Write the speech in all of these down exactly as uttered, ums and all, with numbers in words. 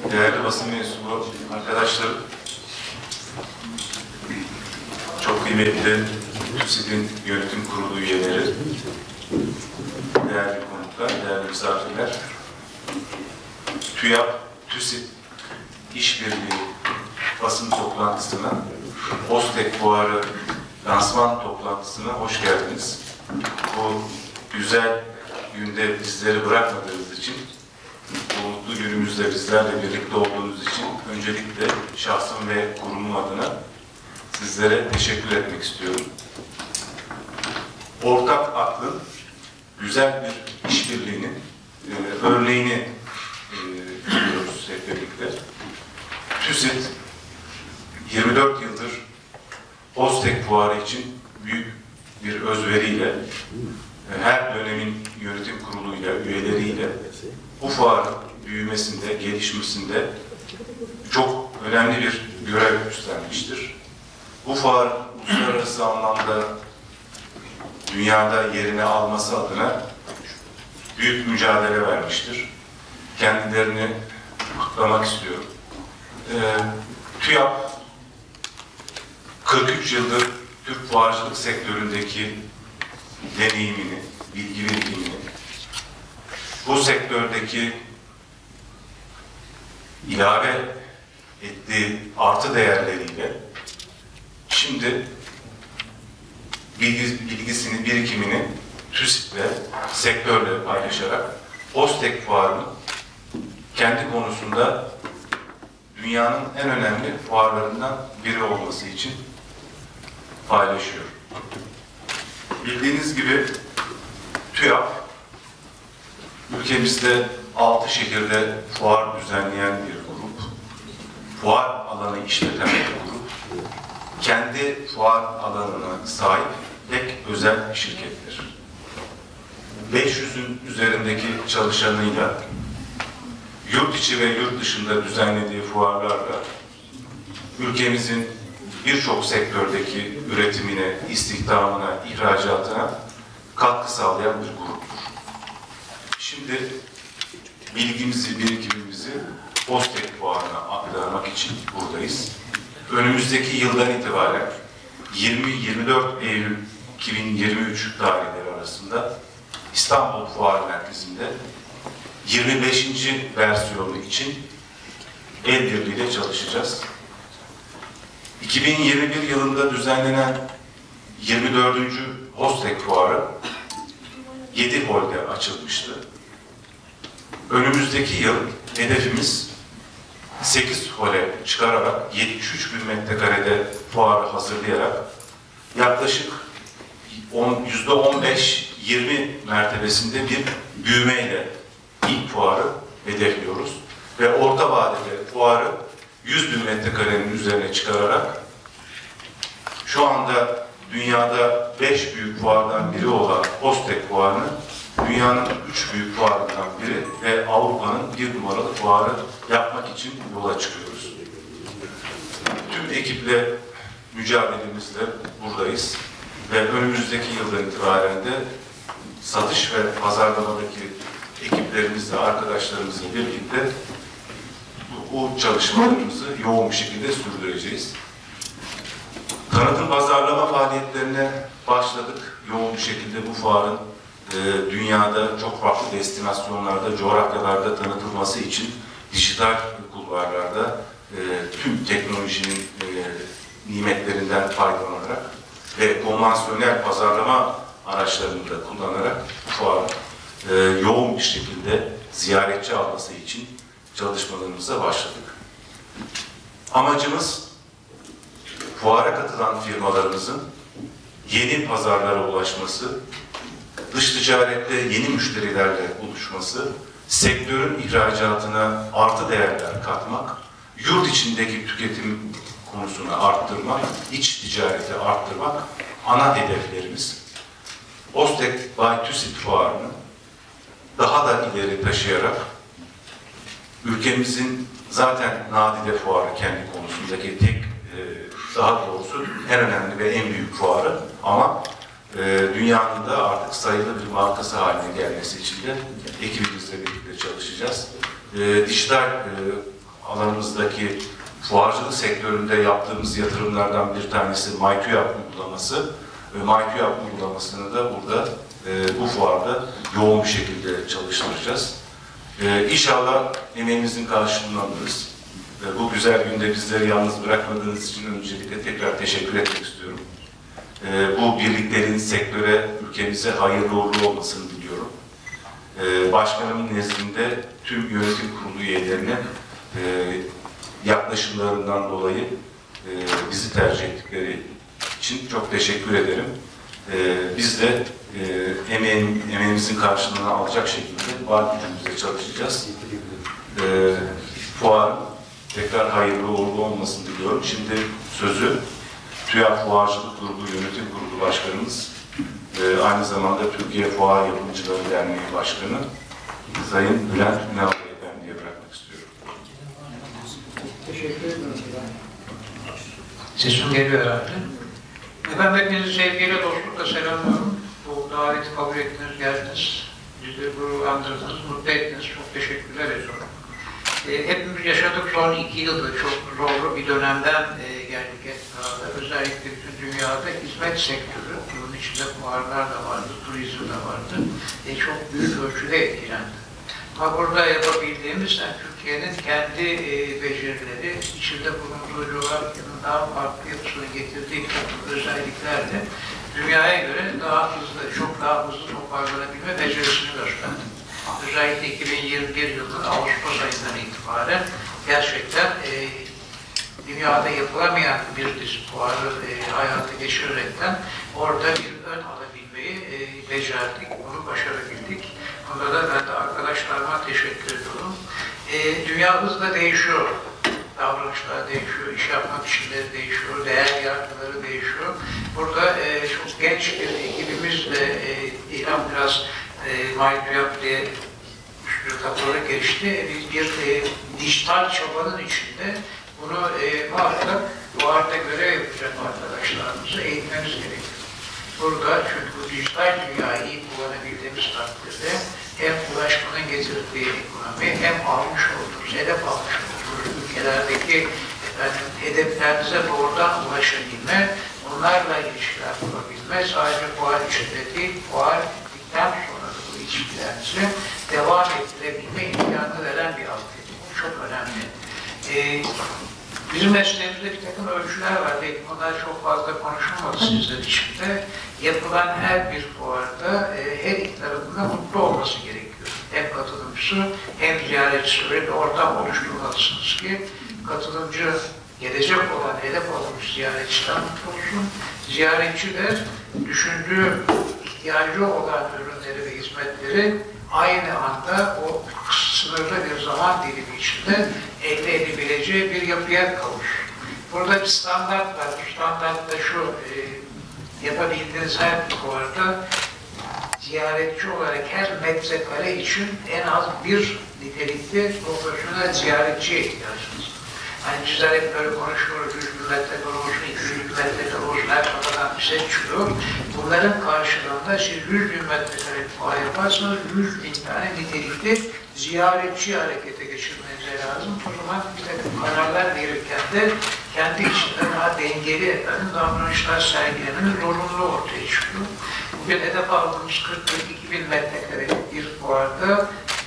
Değerli basın mensubu arkadaşlarım, çok kıymetli TÜSİAD'in yönetim kurulu üyeleri, değerli konuklar, değerli misafirler, TÜYAP, TÜSİAD İşbirliği basın toplantısına, OSTEC Fuarı lansman toplantısına hoş geldiniz. Bu güzel günde bizleri bırakmadığınız için, bu mutlu günümüzde bizlerle birlikte olduğunuz için öncelikle şahsım ve kurumum adına sizlere teşekkür etmek istiyorum. Ortak aklın güzel bir işbirliğinin e, örneğini e, görüyoruz hep birlikte. TÜSİAD yirmi dört yıldır OSTEC Fuarı için büyük bir özveriyle, her dönemin yönetim kuruluyla, üyeleriyle bu fuarın büyümesinde, gelişmesinde çok önemli bir görev üstlenmiştir. Bu fuar uluslararası anlamda dünyada yerini alması adına büyük mücadele vermiştir. Kendilerini kutlamak istiyorum. Ee, TÜYAP kırk üç yıldır Türk fuarcılık sektöründeki deneyimini, bilgi birikimini, bu sektördeki ilave ettiği artı değerleriyle şimdi bilgi, bilgisini, birikimini TÜSİAD'le, sektörle paylaşarak OSTEC Fuarı'nın kendi konusunda dünyanın en önemli fuarlarından biri olması için paylaşıyor. Bildiğiniz gibi TÜYAP, ülkemizde altı şehirde fuar düzenleyen bir grup, fuar alanı işleten bir grup, kendi fuar alanına sahip tek özel şirkettir. beş yüzün üzerindeki çalışanıyla, yurt içi ve yurt dışında düzenlediği fuarlarla, ülkemizin birçok sektördeki üretimine, istihdamına, ihracatına katkı sağlayan bir gruptur. Şimdi bilgimizi, birikimimizi OSTEC Fuarı'na aktarmak için buradayız. Önümüzdeki yıldan itibaren yirmi yirmi dört Eylül iki bin yirmi üç tarihleri arasında İstanbul Fuar Merkezi'nde yirmi beşinci versiyonu için el birliğiyle çalışacağız. iki bin yirmi bir yılında düzenlenen yirmi dördüncü OSTEC Fuarı yedi holde açılmıştı. Önümüzdeki yıl hedefimiz sekiz hole çıkararak yetmiş üç bin metrekarede fuarı hazırlayarak yaklaşık yüzde on beş yirmi mertebesinde bir büyümeyle ilk fuarı hedefliyoruz ve orta vadede fuarı yüz bin metrekarenin üzerine çıkararak şu anda dünyada beş büyük fuardan biri olan OSTEC Fuarı'nı dünyanın üç büyük fuarından biri ve Avrupa'nın bir numaralı fuarı yapmak için yola çıkıyoruz. Tüm ekiple mücadelemizle buradayız ve önümüzdeki yıldan itibaren de satış ve pazarlamadaki ekiplerimizle, arkadaşlarımızla birlikte bu çalışmalarımızı yoğun bir şekilde sürdüreceğiz. Tanıtım pazarlama faaliyetlerine başladık. Yoğun bir şekilde bu fuarın e, dünyada çok farklı destinasyonlarda, coğrafyalarda tanıtılması için dijital kulvarlarda e, tüm teknolojinin e, nimetlerinden faydalanarak ve konvansiyonel pazarlama araçlarını da kullanarak bu fuarın e, yoğun bir şekilde ziyaretçi alması için çalışmalarımıza başladık. Amacımız fuara katılan firmalarımızın yeni pazarlara ulaşması, dış ticarette yeni müşterilerle buluşması, sektörün ihracatına artı değerler katmak, yurt içindeki tüketim konusunu arttırmak, iç ticareti arttırmak ana hedeflerimiz. OSTEC by TÜSİAD Fuarı'nı daha da ileri taşıyarak ülkemizin zaten nadide fuarı kendi konusundaki tek, e, daha doğrusu en önemli ve en büyük fuarı ama e, dünyanın da artık sayılı bir markası haline gelmesi için de ekibimizle birlikte çalışacağız. E, dijital e, alanımızdaki fuarcılık sektöründe yaptığımız yatırımlardan bir tanesi MyTÜYAP uygulaması. Ve MyTÜYAP uygulamasını da burada e, bu fuarda yoğun bir şekilde çalıştıracağız. E, İnşallah emeğimizin karşılığını alırız. Ve bu güzel günde bizleri yalnız bırakmadığınız için öncelikle tekrar teşekkür etmek istiyorum. E, bu birliklerin sektöre, ülkemize hayırlı uğurlu olmasını diliyorum. E, başkanımın nezdinde tüm yönetim kurulu üyelerine e, yaklaşımlarından dolayı e, bizi tercih ettikleri için çok teşekkür ederim. E, biz de e, emeğin, emeğimizin karşılığını alacak şekilde var gücümüzle çalışacağız. E, fuar tekrar hayırlı uğurlu olmasını diliyorum. Şimdi sözü TÜYAP Fuarcılık Grubu Yönetim Kurulu Başkanımız, e, aynı zamanda Türkiye Fuar Yapımcıları Derneği Başkanı Sayın Bülent Ünal Beyefendi'ye bırakmak istiyorum. Teşekkür ederim. Sesim geliyor herhalde. Efendim hepinizi sevgiyle, dostlukla selamlıyorum. Bu daveti kabul ettiniz, geldiniz. Bizi gururlandırdınız, mutlu ettiniz. Çok teşekkürler ediyorum. E, hepimiz yaşadık son iki yılda çok zorlu bir dönemden e, geldik hep beraber. Özellikle bütün dünyada hizmet sektörü, bunun içinde fuarlar da vardı, turizm de vardı. E, çok büyük ölçüde etkilendi. Ama burada yapabildiğimiz yani Türkiye'nin kendi e, becerileri, içinde bulunduğu coğrafyanın daha farklı yapısını getirdiği özelliklerle dünyaya göre daha hızlı, çok daha hızlı toparlanabilme becerisini gösterdi. Özellikle iki bin yirmi bir yılının Ağustos ayından itibaren gerçekten e, dünyada yapılamayan bir dizi fuarı e, hayata geçirerekten orada bir ön alabilmeyi e, becerdik, bunu başarabildik. Bunda da ben de arkadaşlarıma teşekkür ediyorum. E, dünya hızla değişiyor. Davranışlar değişiyor, iş yapma biçimleri değişiyor, değer yargıları değişiyor. Burada e, çok genç bir ekibimizle e, İlhan biraz e, MyTÜYAP diye üstü kapalı geçti. Biz bir e, dijital çabanın içinde bunu e, muhakkak bu arada görev yapacak arkadaşlarımızı eğitmemiz gerekiyor. Burada çünkü bu dijital dünyayı iyi kullanabildiğimiz takdirde hem ulaşmanın getirdiği ekonomi hem almış olduğumuz, hedef almış olduğumuz ülkelerdeki efendim, hedeflerimize doğrudan ulaşabilme, onlarla ilişkiler kurabilme, sadece fuar içinde değil, fuar bittikten sonra da bu ilişkilerimizi devam ettirebilme imkanı veren bir altyapı. Bu çok önemli. Ee, Bizim mesleğimizde bir takım ölçüler var. Belki bunlar çok fazla konuşulmadı sizler içinde. Yapılan her bir fuarda e, her iki tarafında mutlu olması gerekiyor. Hem katılımcısı hem ziyaretçisi. Öyle bir ortam oluşturmalısınız ki katılımcı gelecek olan, hedef alınmış ziyaretçiden mutlu olsun. Ziyaretçi de düşündüğü, ihtiyacı olan ürünleri ve hizmetleri aynı anda o sınırlı bir zaman dilimi içinde elde edebileceği bir yapıya kavuşur. Burada bir standart var. Bu standart da şu, e, yapabildiğiniz her bir fuarda ziyaretçi olarak her metrekare için en az bir nitelikli profesyonel ziyaretçiye ihtiyacınız var. Hani bizler hep böyle konuşuyoruz, yüz bin metrekare olsun, iki yüz bin metrekare olsun, her kafadan bir şey çıkıyor. Bunların karşılığında siz yüz bin metrekare fuar yaparsanız yüz bin tane nitelikli ziyaretçi harekete geçirmenize lazım. O zaman bir takım kararlar verirken de kendi içinde daha dengeli efendim, davranışlar sergilemenin zorunluluğu ortaya çıkıyor. Bugün hedef aldığımız kırk iki bin metrekare bir fuarda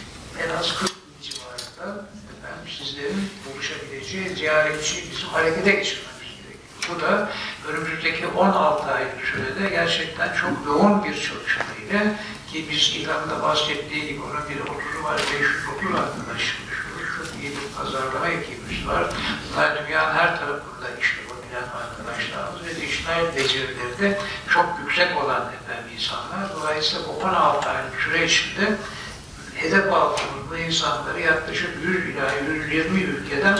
en az kırk bin civarında efendim, sizlerin buluşabileceği ziyaretçi bizim harekete geçirmemiz gerekiyor. Bu da önümüzdeki on altı aylık sürede gerçekten çok yoğun bir çalışmayla ki biz İlhan'da bahsettiği gibi onun bir otuzu var, beş yüz otuz arkadaşımız, çok iyi bir pazarlama ekibimiz var. Bunlar dünyanın her tarafında iş yapabilen arkadaşlarımız ve dijital becerileri de çok yüksek olan efendim, insanlar. Dolayısıyla bu on altı aylık süre içinde hedef aldığımız bu insanları yaklaşık yüz ila yüz yirmi ülkeden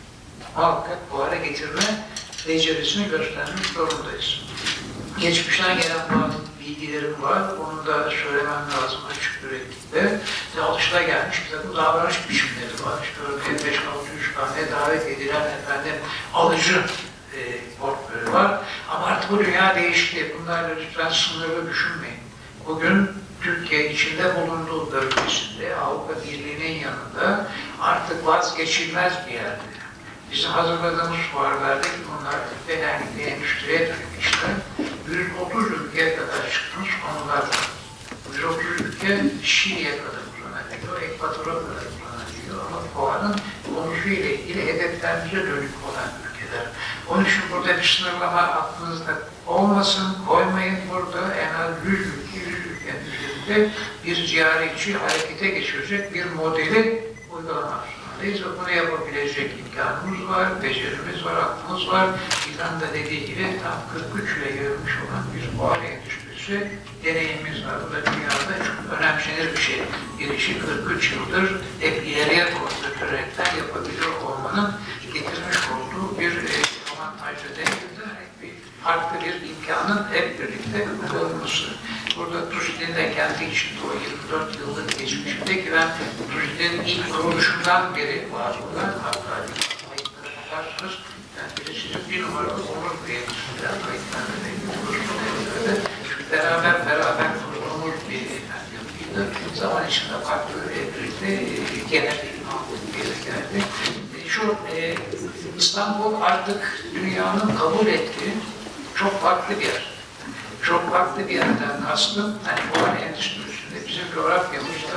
muhakkak bu hale getirme becerisini göstermek zorundayız. Geçmişten gelen bazı bilgilerim var, onu da söylemem lazım açık yüreklilikle. Ve alışılagelmiş bir takım davranış biçimleri var. İşte örneğin beş altı yüz tane davet edilen efendim alıcı e, portföyü var. Ama artık bu dünya değişti. Bunlarla lütfen sınırlı düşünmeyin. Bugün Türkiye içinde bulunduğu bölgesinde Avrupa Birliği'nin yanında artık vazgeçilmez bir yer. Bizim hazırladığımız fuarlardaki bunlar genellikle endüstriye dönük işler. yüz otuz ülkeye kadar çıkmış konular. yüz otuz ülke Şili'ye kadar uzanabiliyor, Ekvator'a kadar uzanabiliyor ama fuarın konusu ile ilgili hedeflerimize dönük olan ülkeler. Onun için burada bir sınırlama aklınızda olmasın, koymayın burada en az yüz ülke, yüz ülkenin üzerinde bir ziyaretçi harekete geçirecek bir modeli uygulamak zorundayız ve bunu yapabilecek imkanımız var, becerimiz var, aklımız var. İlhan da dediği gibi tam kırk üç ile görmüş olan bir fuar endüstrisi deneyimimiz var. Bu da dünyada çok önemsenir bir şey. Bir işi kırk üç yıldır hep ileriye doğru götürerekten yapabiliyor olmanın getirmiş olduğu bir e, avantajlı deneyimde bir farklı bir imkanın hep birlikte kullanılması. Burada TÜSİAD'in de kendi içinde o yirmi dört yıllık geçmişinde ki ben TÜSİAD'in ilk kuruluşundan beri var olan hatta kayıtları bakarsınız. Yani birisinin bir numaralı onur üyemizin biraz kayıtlarında bekliyoruz. Beraber beraber kurulmuş bir yapıydı. Zaman içinde farklı birlikte genel bir yere geldi. Şu e, İstanbul artık dünyanın kabul ettiği çok farklı bir yer. Çok farklı bir yerden kastım. Hani fuar endüstrisinde bizim coğrafyamızda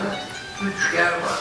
üç yer var.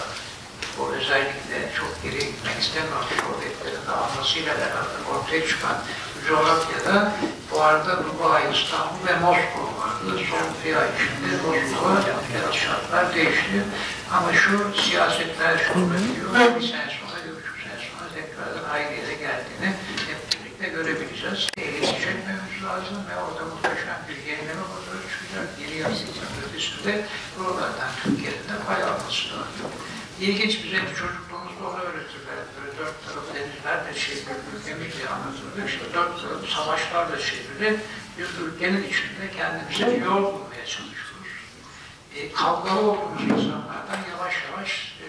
O özellikle çok geriye gitmek istemiyorum. Sovyetlerin dağılmasıyla beraber ortaya çıkan coğrafyada fuarda Dubai, İstanbul ve Moskova vardı. Son bir ay içinde Moskova biraz şartlar değişti. Ama şu siyasetler şunu diyor. Bir sene sonra, bir buçuk sene sonra tekrardan aynı yere geldiğini hep birlikte görebileceğiz. Elini çekmemiz lazım ve orada muhteşem bir yenileme ortaya çıkacak. Yeni yasasının ötesinde buralardan Türkiye'nin de pay alması lazım. İlginç bize çocukluğumuzda onu öğretirler. Böyle dört tarafı denizlerle çevrili ülkemiz diye anlatırdık. İşte dört tarafı savaşlarla çevrili bir ülkenin içinde kendimize bir yol bulmaya çalışıyoruz. E, kavgalı olduğumuz insanlardan yavaş yavaş e,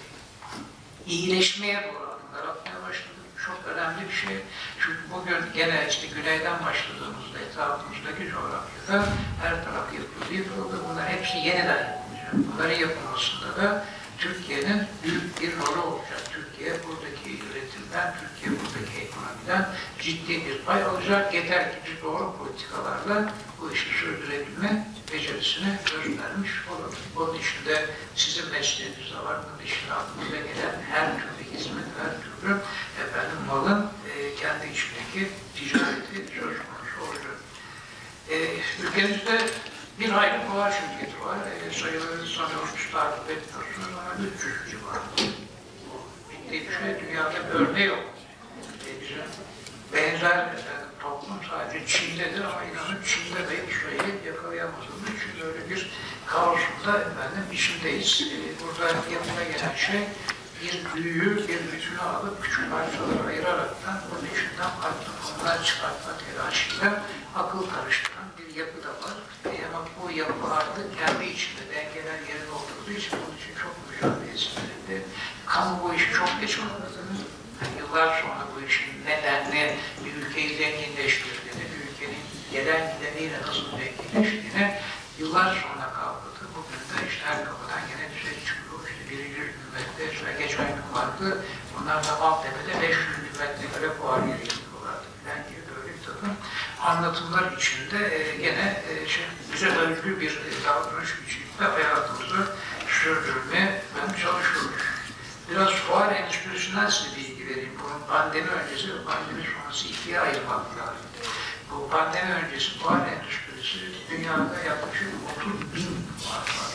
iyileşmeye doğru adımlar atmaya başladık. Çok önemli bir şey. Çünkü bugün gene işte güneyden başladığımızda etrafımızdaki coğrafyada her taraf yapıldı, yapıldı. Bunlar hepsi yeniden yapılacak. Bunların yapılmasında da Türkiye'nin büyük bir rolü olacak. Türkiye buradaki üretimden, Türkiye buradaki ekonomiden ciddi bir pay alacak. Yeter ki biz doğru politikalarla bu işi sürdürebilme becerisini göstermiş olalım. Bunun içinde sizin mesleğiniz de var. Bunun içinde aklınıza gelen her türlü hizmet, her türlü efendim malın e, kendi içindeki ticareti söz konusu olacak. E, ülkemizde bir hayli fuar şirketi var. E, sayıları sanıyorsunuz, takip etmiyorsunuz ama üç yüz civarı. Bu ciddi bir şey. Dünyada bir örneği yok. E, bizim benzer efendim, toplum sadece Çin'dedir ama inanın Çin'de de hiç şeyi yakalayamadığımız için böyle bir kaosunda efendim içindeyiz. E, burada yapıla gelen şey bir büyüğü, bir bütünü alıp küçük parçalara ayıraraktan bunun içinden farklı konular çıkartma telaşıyla akıl karıştıran bir yapı da var. E, ama bu yapı artık kendi içinde dengeler yerine oturduğu için bunun için çok mücadelesinde. Kamu bu işi çok geç anladı. Yani yıllar sonra bu işin nedenle bir ülkeyi zenginleştirdiğini, bir ülkenin gelen gideniyle nasıl zenginleştiğini yıllar sonra kavradı. Bugün de işte her kapıdan gene düzey çıkıyor. İşte birinci hükümette, şöyle geçen gün vardı. Bunlar da Maltepe'de beş yüz metrekare fuar yeri yapıyorlardı. Ben gibi böyle bir takım anlatımlar içinde e, gene e, şey, bize özgü bir e, davranış biçiminde hayatımızı sürdürmeye ben çalışıyoruz. Biraz fuar endüstrisinden size bilgi vereyim. Bunun pandemi öncesi ve pandemi sonrası ikiye ayırmak lazım. Bu pandemi öncesi fuar endüstrisi dünyada yaklaşık otuz bin fuar var.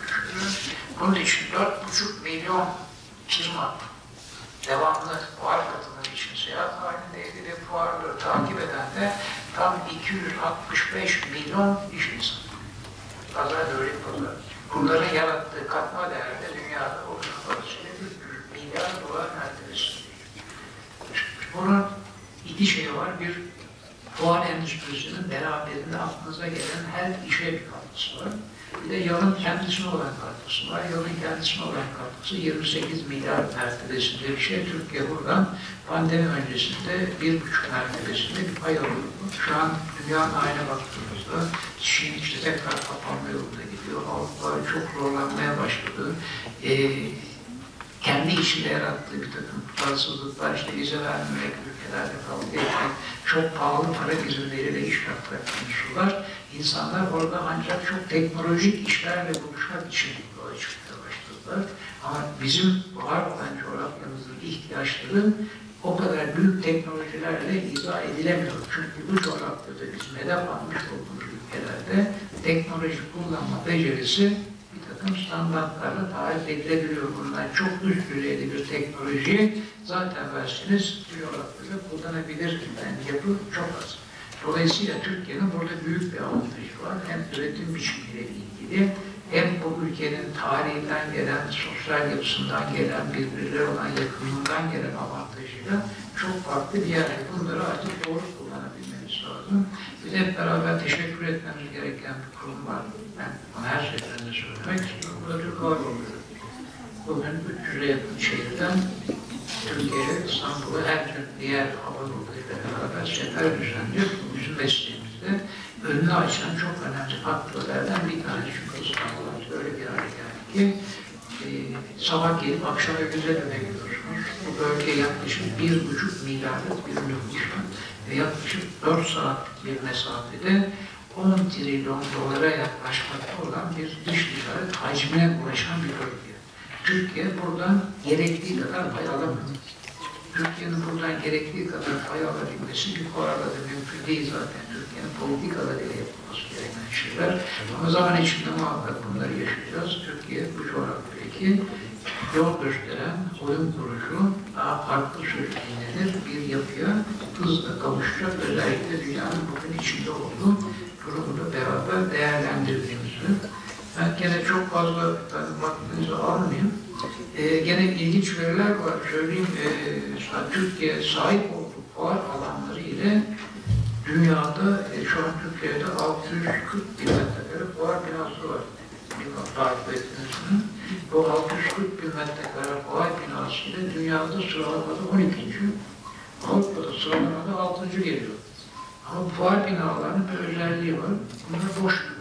Bunun için dört buçuk milyon firma devamlı fuar katılımı için seyahat halindeydi ve fuarları takip eden de tam iki yüz altmış beş milyon iş insanı. Pazar öyle pazar. Bunların yarattığı katma değerde dünyada ortak parasıyla üç yüz milyar dolar mertebesi. Bunun iki şeyi var. Bir, fuar endüstrisinin beraberinde aklınıza gelen her işe bir katkısı var. Bir de yılın kendisine olan katkısı var. Yılın kendisine olan katkısı yirmi sekiz milyar mertebesinde bir şey. Türkiye buradan pandemi öncesinde bir buçuk mertebesinde bir pay alıyor. Şu an dünyanın haline baktığımızda Çin işte tekrar kapanma yolunda gidiyor. Avrupa çok zorlanmaya başladı. Ee, kendi içinde yarattığı bir takım tutarsızlıklar, işte vize vermemek, ülkelerde kavga etmek, çok pahalı para birimleriyle iş yapmak konusular. İnsanlar orada ancak çok teknolojik işlerle buluşmak için yola çıkmaya başladılar. Ama bizim var olan coğrafyamızdaki ihtiyaçları o kadar büyük teknolojilerle izah edilemiyor. Çünkü bu coğrafyada bizim hedef almış olduğumuz ülkelerde teknoloji kullanma becerisi bir takım standartlarla tarif edilebiliyor. Bundan çok üst düzeyde bir teknolojiyi zaten verseniz bu coğrafyada kullanabilir yani yapı çok az. Dolayısıyla Türkiye'nin burada büyük bir avantajı var. Hem üretim biçimiyle ilgili hem bu ülkenin tarihinden gelen, sosyal yapısından gelen, birbirleri olan yakınlığından gelen avantajıyla çok farklı bir yerde. Bunları artık doğru kullanabilmemiz lazım. Biz hep beraber teşekkür etmemiz gereken bir kurum var. Ben bunu her seferinde söylemek istiyorum. Bu da Türk Hava Yolları. Bugün üç yüze yakın şehirden Türkiye'ye, İstanbul'a, her gün diğer hava yollarıyla beraber sefer düzenliyor. Bizim mesleğimizde önünü açan çok önemli faktörlerden bir tanesi. Çünkü İstanbul'un öyle bir hale geldi ki e, sabah gelip akşam evinize dönebiliyorsunuz. Bu bölge yaklaşık bir buçuk milyarlık bir nüfus var. Ve yaklaşık dört saatlik bir mesafede on trilyon dolara yaklaşmakta olan bir dış ticaret hacmine ulaşan bir bölge. Türkiye buradan gerektiği kadar pay alamıyor. Türkiye'nin buradan gerektiği kadar pay alabilmesi yukarıda da mümkün değil zaten. Türkiye'nin politikalarıyla yapılması gereken şeyler. Ama zaman içinde muhakkak bunları yaşayacağız. Türkiye bu coğrafyadaki yol gösteren, oyun kurucu, daha farklı sürüklenilir bir yapıya hızla kavuşacak. Özellikle dünyanın bugün içinde olduğu durumda beraber değerlendirdiğimizi. Ben gene çok fazla vaktinizi almayayım. Ee, gene ilginç veriler var. Söyleyeyim, e, Türkiye sahip olduğu fuar alanları ile dünyada, e, şu an Türkiye'de altı yüz kırk bin metrekare fuar binası var. Bilmiyorum, takip ettiniz mi? Bu altı yüz kırk bin metrekare fuar binası ile dünyada sıralamada on ikinci Avrupa'da sıralamada altıncı geliyor. Ama bu fuar binalarının bir özelliği var. Bunlar boş duruyor.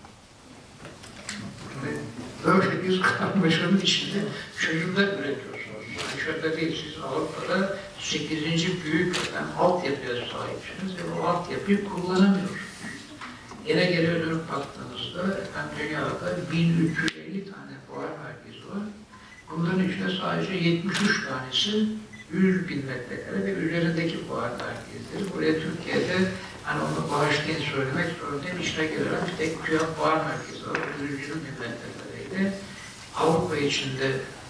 Böyle bir karmaşanın içinde çözümler üretiyorsunuz. Yani şöyle değil, siz Avrupa'da sekizinci büyük yani altyapıya sahipsiniz ve o altyapıyı kullanamıyorsunuz. Yine geriye dönüp baktığınızda efendim, dünyada bin üç yüz elli tane fuar merkezi var. Bunların içinde sadece yetmiş üç tanesi yüz bin metrekare ve üzerindeki fuar merkezleri. Buraya Türkiye'de hani onu bağışlayın söylemek zorundayım. İşine gelen bir tek TÜYAP fuar merkezi var. yüz yirmi bin metrekareydi. Avrupa içinde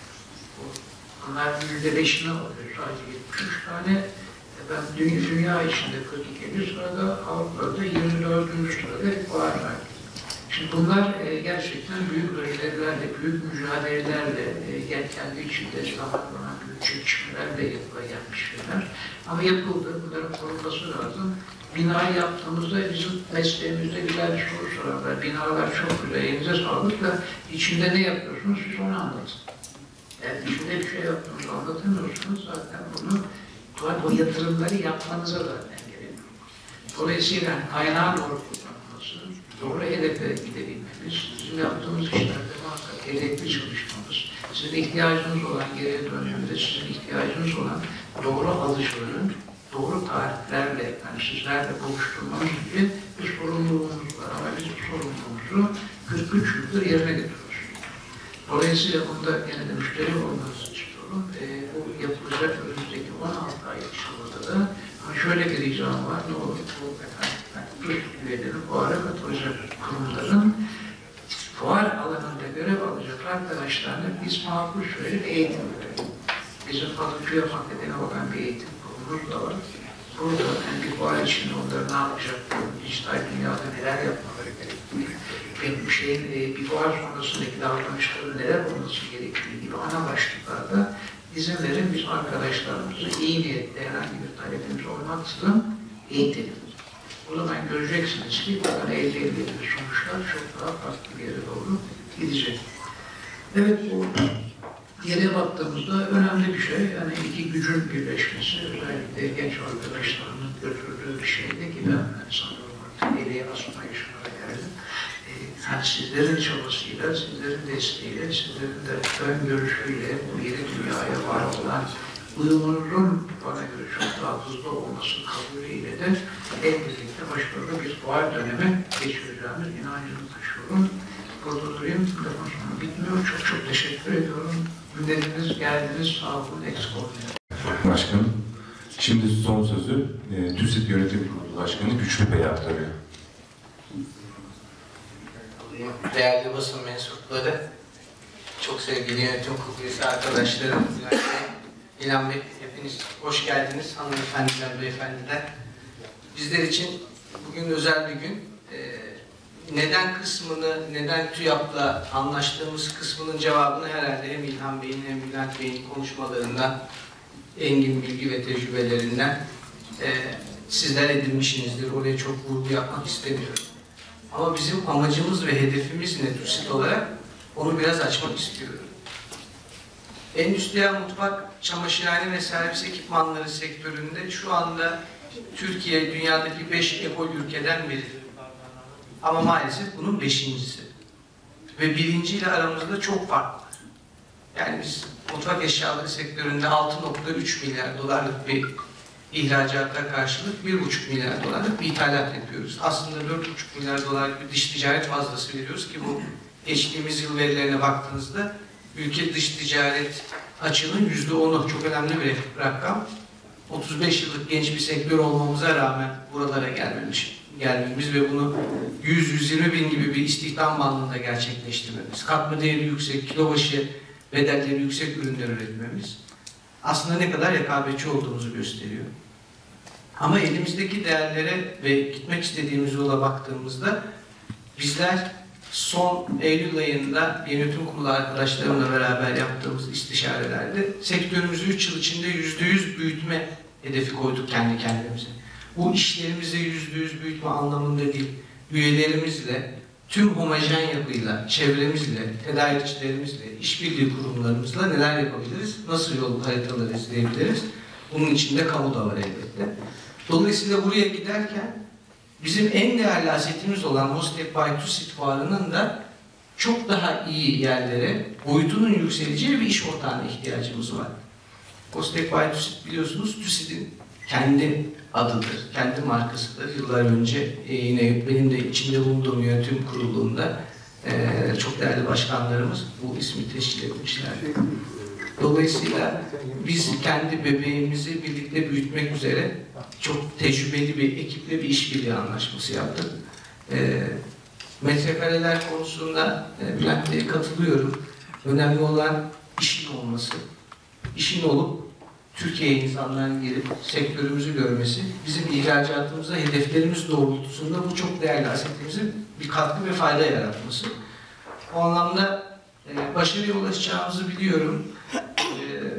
bunlar yüzde beşini alıyor. Sadece yetmiş üç tane. Ben dünya, dünya içinde kırk ikinci sırada, Avrupa'da yirmi dördüncü sırada fuar merkezi. Şimdi bunlar e, gerçekten büyük önerilerle, büyük mücadelelerle, e, kendi içinde zaman zaman büyük çekişmelerle yapılmış şeyler. Ama yapıldı, bunların korunması lazım. Binayı yaptığımızda bizim mesleğimizde güzel bir soru sorarlar. Binalar çok güzel, elinize sağlık da içinde ne yapıyorsunuz, siz onu anlatın. Yani içinde bir şey yaptığınızı anlatamıyorsunuz, zaten bunu o yatırımları yapmanıza zaten gerekiyor. Dolayısıyla kaynağın doğru kullanılması, doğru hedefe gidebilmemiz, bizim yaptığımız işlerde muhakkak hedefli çalışmamız, sizin ihtiyacınız olan geriye döndüğünde sizin ihtiyacınız olan doğru alıcıları, doğru tariflerle, yani sizlerle buluşturmamız gibi bir sorumluluğumuz var. Ama biz bu sorumluluğumuzu kırk üç yıldır yerine getiriyoruz. Dolayısıyla bunda yine de müşteri olmanızı istiyorum. E, bu yapılacak önümüzdeki on altı ay içinde da ama şöyle bir ricam var. Ne olur bu efendim, Türk üyeleri fuara katılacak kurumların fuar alanında görev alacak arkadaşlarına biz makul şöyle bir eğitim verelim. Bizim TÜYAP Akademi olan bir eğitim kurumumuz da var. Burada yani bir fuar içinde onları ne yapacak, dijital dünyada neler yapmaları gerektiği, benim şeyin, bir fuar sonrasındaki davranışların neler olması gerektiği gibi ana başlıklarda izin verin, biz arkadaşlarımızı iyi niyetle herhangi bir talebimiz olmaksızın eğitelim. O zaman göreceksiniz ki buradan elde edilen sonuçlar çok daha farklı bir yere doğru gidecek. Evet, bu geriye baktığımızda önemli bir şey. Yani iki gücün birleşmesi, özellikle genç arkadaşlarımın götürdüğü bir şeydi ki ben sanırım artık eliye asma yaşına geldim. Yani sizlerin çabasıyla, sizlerin desteğiyle, sizlerin de ön görüşüyle bu yeni dünyaya var olan uyumunun bana göre çok daha hızlı olması kabulüyle de en birlikte başarılı bir fuar dönemi geçireceğimiz inancını taşıyorum. Burada durayım, lafın sonu bitmiyor. Çok çok teşekkür ediyorum. Dinlediniz, geldiniz, sağ olun, eksik olmayın. Başkanım, şimdi son sözü e, TÜSİAD Yönetim Kurulu Başkanı Güçlü Bey'e aktarıyor. Değerli basın mensupları, çok sevgili yönetim kurulu üyesi arkadaşlarım, İlhan Bey, hepiniz hoş geldiniz, hanımefendiler, beyefendiler. Bizler için bugün özel bir gün. Ee, neden kısmını, neden TÜYAP'la anlaştığımız kısmının cevabını herhalde hem İlhan Bey'in hem Bülent Bey'in konuşmalarından, engin bilgi ve tecrübelerinden e, sizler edinmişsinizdir. Oraya çok vurgu yapmak istemiyorum. Ama bizim amacımız ve hedefimiz ne TÜSİAD olarak? Onu biraz açmak istiyorum. Endüstriyel mutfak, çamaşırhane ve servis ekipmanları sektöründe şu anda Türkiye dünyadaki beş ekol ülkeden biri. Ama maalesef bunun beşincisi. Ve birinciyle aramızda çok fark var. Yani biz mutfak eşyaları sektöründe altı nokta üç milyar dolarlık bir ihracata karşılık bir buçuk milyar dolarlık bir ithalat yapıyoruz. Aslında dört buçuk milyar dolarlık bir dış ticaret fazlası veriyoruz ki bu geçtiğimiz yıl verilerine baktığınızda ülke dış ticaret açığının yüzde onu, çok önemli bir rakam. otuz beş yıllık genç bir sektör olmamıza rağmen buralara gelmemiş, gelmemiz ve bunu yüz yüz yirmi bin gibi bir istihdam bandında gerçekleştirmemiz, katma değeri yüksek, kilo başı bedelleri yüksek ürünler üretmemiz aslında ne kadar rekabetçi olduğumuzu gösteriyor. Ama elimizdeki değerlere ve gitmek istediğimiz yola baktığımızda bizler son Eylül ayında yönetim kurulu arkadaşlarımla beraber yaptığımız istişarelerde sektörümüzü üç yıl içinde yüzde yüz büyütme hedefi koyduk kendi kendimize. Bu işlerimizi yüzde yüz büyütme anlamında değil, üyelerimizle, tüm homojen yapıyla, çevremizle, tedarikçilerimizle, işbirliği kurumlarımızla neler yapabiliriz, nasıl yol haritaları izleyebiliriz? Bunun içinde kamu da var elbette. Dolayısıyla buraya giderken bizim en değerli asetimiz olan Hostek by TÜSİAD fuarının da çok daha iyi yerlere, boyutunun yükseleceği bir iş ortağına ihtiyacımız var. Hostek by TÜSİAD biliyorsunuz TÜSİAD'in kendi adıdır, kendi markasıdır. Yıllar önce e, yine benim de içinde bulunduğum yönetim kurulunda e, çok değerli başkanlarımız bu ismi teşkil etmişlerdi. Dolayısıyla biz kendi bebeğimizi birlikte büyütmek üzere çok tecrübeli bir ekiple bir işbirliği anlaşması yaptık. E, metrekareler konusunda e, Bülent Bey'e katılıyorum. Önemli olan işin olması. İşin olup Türkiye'ye insanların gelip sektörümüzü görmesi, bizim ihracatımıza hedeflerimiz doğrultusunda bu çok değerli asetimizin bir katkı ve fayda yaratması. O anlamda e, başarıya ulaşacağımızı biliyorum. E,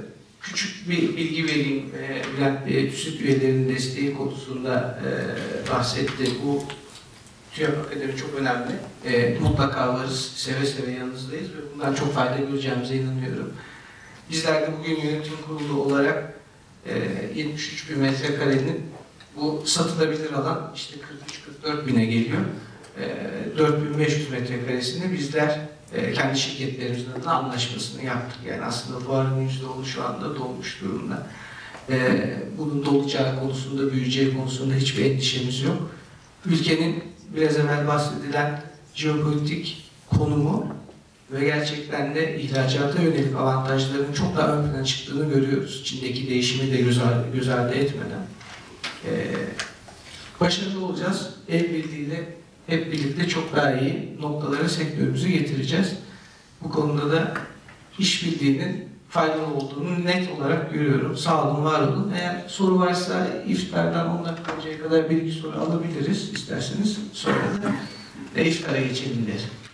küçük bir bilgi vereyim. E, Bülent Bey, TÜSİAD üyelerinin desteği konusunda e, bahsetti. Bu TÜYAP Akademi çok önemli. E, mutlaka varız, seve seve yanınızdayız ve bundan çok fayda göreceğimize inanıyorum. Bizler de bugün yönetim kurulu olarak e, yetmiş üç bin metrekarenin bu satılabilir alan işte kırk üç kırk dört bine geliyor. E, dört bin beş yüz metrekaresini bizler e, kendi şirketlerimizin adına anlaşmasını yaptık. Yani aslında fuarın yüzde onu şu anda dolmuş durumda. E, bunun dolacağı konusunda, büyüyeceği konusunda hiçbir endişemiz yok. Ülkenin biraz evvel bahsedilen jeopolitik konumu ve gerçekten de ihracata yönelik avantajların çok daha ön plana çıktığını görüyoruz. Çin'deki değişimi de göz ardı, göz ardı etmeden. Ee, başarılı olacağız. El birliğiyle hep birlikte çok daha iyi noktalara sektörümüzü getireceğiz. Bu konuda da işbirliğinin faydalı olduğunu net olarak görüyorum. Sağ olun, var olun. Eğer soru varsa iftardan on dakika önceye kadar bir iki soru alabiliriz. İsterseniz sonra da iftara geçelim derim.